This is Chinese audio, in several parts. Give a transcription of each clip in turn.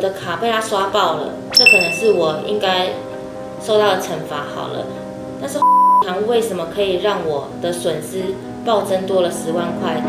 的卡被他刷爆了，这可能是我应该受到的惩罚好了。但是行为什么可以让我的损失暴增多了10万块？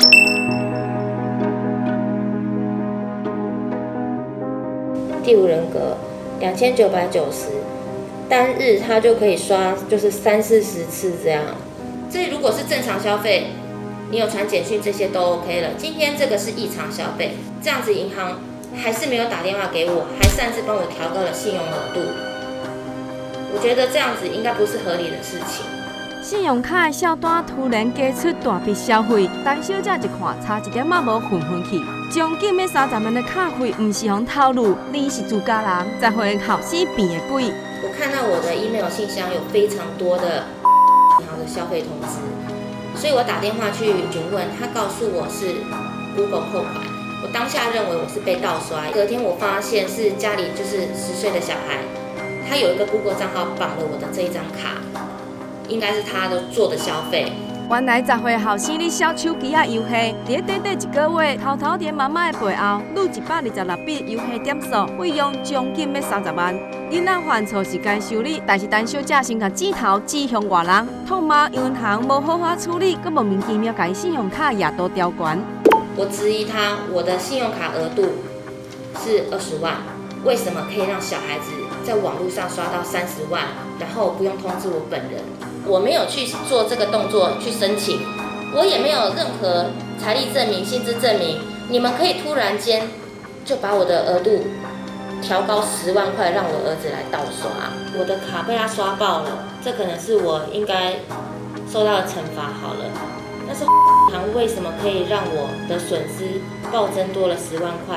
第五人格2990，单日他就可以刷就是30-40次这样。这如果是正常消费，你有传简讯这些都 OK 了。今天这个是异常消费，这样子银行还是没有打电话给我，还擅自帮我调高了信用额度。我觉得这样子应该不是合理的事情。 信用卡的销单突然加出大笔消费，陈小姐一看差一点仔无混混去，将近要30万的卡费，唔是用透露，你是自家人，才会后生变的鬼。 我看到我的 email 信箱有非常多的银行的消费通知，所以我打电话去询问，他告诉我是 Google 扣款。我当下认为我是被盗刷，隔天我发现是家里就是10岁的小孩，他有一个 Google 账号绑了我的这一张卡。应该是他的做的消费。 原来10岁后生你小手机啊游戏，伫短短1个月，偷偷伫妈妈的背后撸126笔游戏点数，费用将近要30万。囡仔犯错是该修理，但是陈小姐先甲指头指向外人，痛骂银行无好好处理，佮莫名其妙甲伊信用卡额度调悬。 我质疑他，我的信用卡额度是20万，为什么可以让小孩子在网络上刷到30万，然后不用通知我本人？我没有去做这个动作去申请，我也没有任何财力证明、薪资证明。你们可以突然间就把我的额度调高10万块，让我儿子来盗刷。我的卡被他刷爆了，这可能是我应该受到的惩罚好了。但是行为什么可以让我的损失暴增多了10万块？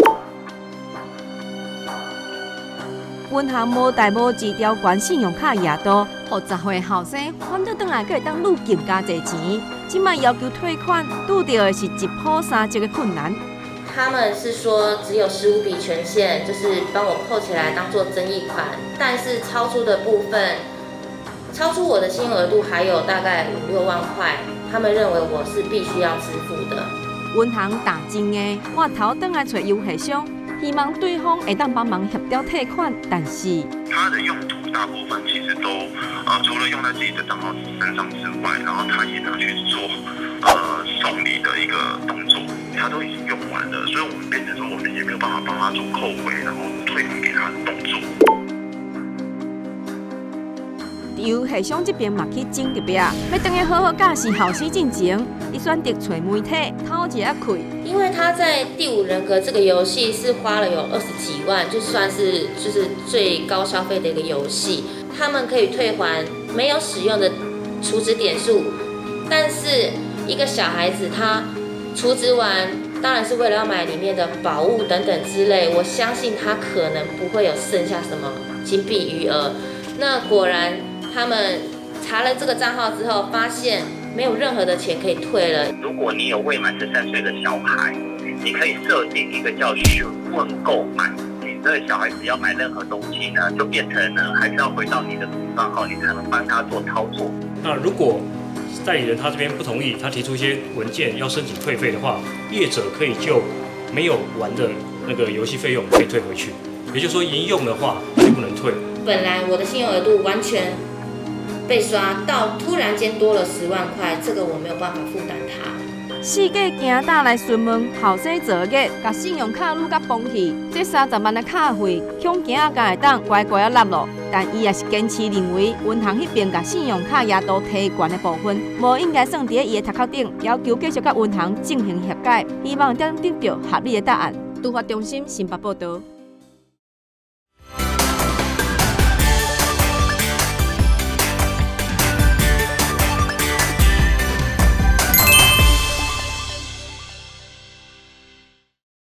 银行无代无志调悬信用卡额度，互10岁后生反倒转来可会当愈金加侪钱。即卖要求退款，拄到的是一波三折的困难。 他们是说只有15笔权限，就是帮我扣起来当做争议款，但是超出的部分，超出我的信用额度还有大概5-6万块，他们认为我是必须要支付的。 银行打真的，我头转来找游戏商。希望对方会当帮忙协调退款，但是它的用途大部分其实都除了用在自己的账号身上之外，然后他也拿去做送礼的一个动作，他都已经用完了，所以我们变成说我们也没有办法帮他做扣回，然后退还给他的动作。 游戏商这边嘛去整入边，要等伊好好教示后生进前，伊选择找媒体偷一下开。 因为他在第五人格这个游戏是花了有20几万，就算是就是最高消费的一个游戏，他们可以退还没有使用的储值点数，但是一个小孩子他储值完，当然是为了要买里面的宝物等等之类，我相信他可能不会有剩下什么金币余额。那果然他们查了这个账号之后，发现没有任何的钱可以退了。 如果你有未满13岁的小孩，你可以设定一个叫询问购买。你这个小孩子要买任何东西呢，就变成呢还是要回到你的主账号，你才能帮他做操作。 那如果代理人他这边不同意，他提出一些文件要申请退费的话，业者可以就没有玩的那个游戏费用可以退回去。也就是说，已用的话就不能退。 本来我的信用额度完全被刷到，突然间多了10万块，这个我没有办法负担它。 四界行大来询问后生做业，甲信用卡撸甲崩去，这30万的卡费，恐惊啊敢会当乖乖啊纳落。但伊也是坚持认为，银行迄边甲信用卡额度提悬的部分，无应该算伫伊的头壳顶，要求继续甲银行进行和解，希望能得到合理的答案。拄发中心新北报道。